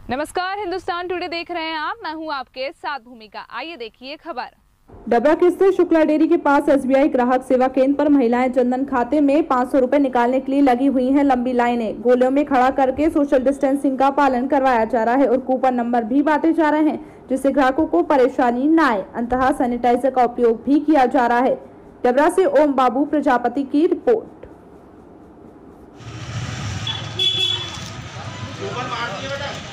नमस्कार, हिंदुस्तान टुडे देख रहे हैं आप। मैं हूं आपके साथ भूमिका। आइए देखिए खबर। डबरा के स्थित शुक्ला डेयरी के पास एसबीआई ग्राहक सेवा केंद्र पर महिलाएं जनधन खाते में 500 रुपए निकालने के लिए लगी हुई हैं। लंबी लाइनें, गोलियों में खड़ा करके सोशल डिस्टेंसिंग का पालन करवाया जा रहा है और कूपन नंबर भी बांटे जा रहे हैं, जिससे ग्राहकों को परेशानी न आए। अंततः सैनिटाइजर का उपयोग भी किया जा रहा है। डबरा से ओम बाबू प्रजापति की रिपोर्ट। ऊपर मार दिए बेटा।